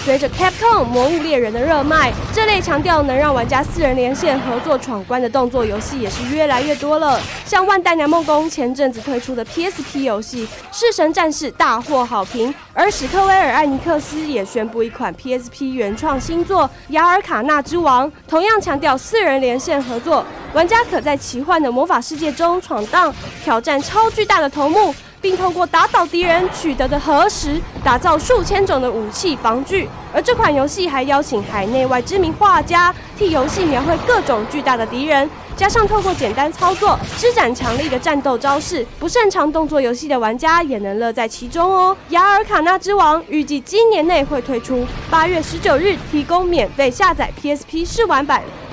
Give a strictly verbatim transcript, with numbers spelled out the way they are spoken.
随着 Capcom《魔物猎人》的热卖，这类强调能让玩家四人连线合作闯关的动作游戏也是越来越多了。像万代南梦宫前阵子推出的 P S P 游戏《弑神战士》大获好评，而史克威尔艾尼克斯也宣布一款 P S P 原创新作《雅尔卡纳之王》，同样强调四人连线合作，玩家可在奇幻的魔法世界中闯荡，挑战超巨大的头目，并透过打倒敌人取得的核石，打造数千种的武器防具。而这款游戏还邀请海内外知名画家替游戏描绘各种巨大的敌人，加上透过简单操作施展强力的战斗招式，不擅长动作游戏的玩家也能乐在其中哦。雅尔卡纳之王预计今年内会推出，八月十九日提供免费下载 P S P 试玩版。